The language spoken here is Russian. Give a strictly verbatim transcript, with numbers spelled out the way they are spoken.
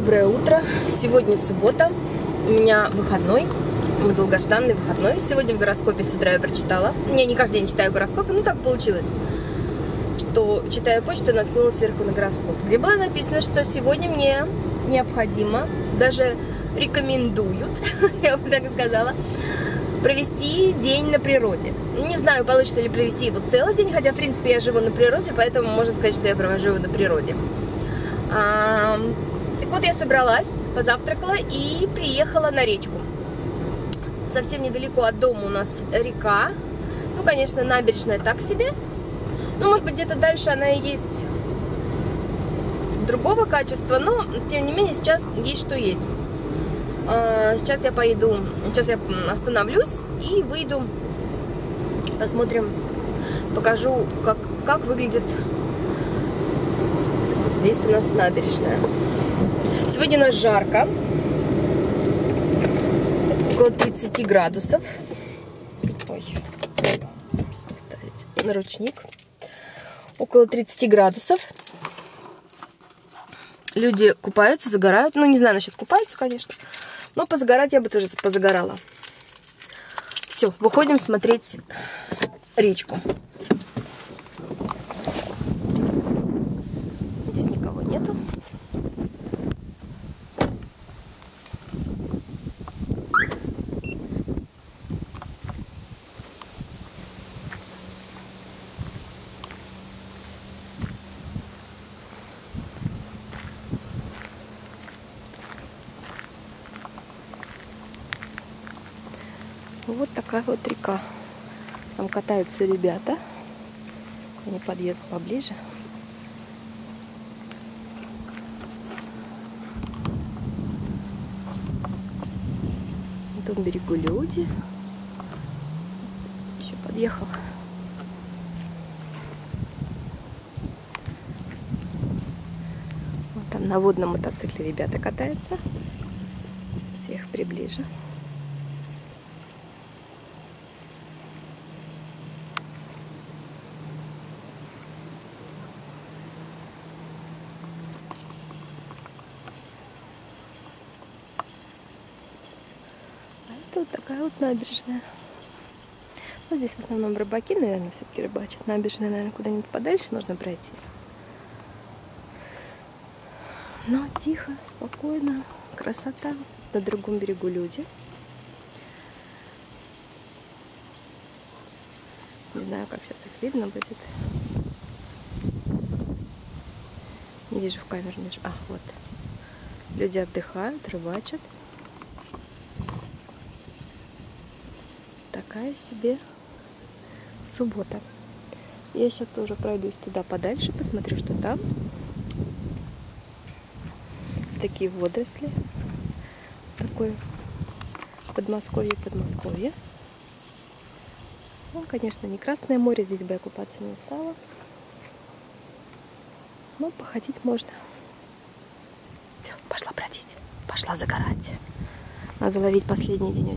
Доброе утро. Сегодня суббота. У меня выходной. Мой долгожданный выходной. Сегодня в гороскопе с утра я прочитала. Я не каждый день читаю гороскопы, но так получилось, что, читая почту, наткнулась сверху на гороскоп, где было написано, что сегодня мне необходимо, даже рекомендуют, я бы так сказала, провести день на природе. Не знаю, получится ли провести его целый день, хотя, в принципе, я живу на природе, поэтому можно сказать, что я провожу его на природе. А, так вот, я собралась, позавтракала и приехала на речку. Совсем недалеко от дома у нас река. Ну, конечно, набережная так себе. Ну, может быть, где-то дальше она и есть другого качества, но, тем не менее, сейчас есть что есть. Сейчас я поеду, сейчас я остановлюсь и выйду, посмотрим, покажу, как, как выглядит здесь у нас набережная. Сегодня у нас жарко, около тридцати градусов. Ой, ставить наручник. Около тридцати градусов. Люди купаются, загорают. Ну, не знаю насчет купаются, конечно. Но позагорать я бы тоже позагорала. Все, выходим смотреть речку. Здесь никого нету. Вот такая вот река. Там катаются ребята. Они подъедут поближе. На том берегу люди. Еще подъехал. Вот там на водном мотоцикле ребята катаются. Я их приближу. Вот такая вот набережная. Ну, здесь в основном рыбаки, наверное, все-таки рыбачат. Набережная, наверное, куда-нибудь подальше нужно пройти. Но тихо, спокойно, красота. На другом берегу люди. Не знаю, как сейчас их видно будет. Не вижу в камеру, не вижу. А, вот. Люди отдыхают, рыбачат. Такая себе суббота. Я сейчас тоже пройдусь туда подальше, посмотрю, что там. Такие водоросли. Такое Подмосковье, Подмосковье. Ну, конечно, не Красное море, здесь бы я купаться не стала. Но походить можно. Все, пошла бродить, пошла загорать. Надо ловить последний денек.